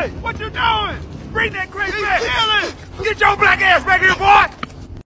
What you doing? Bring that crate back. Get your black ass back here, boy.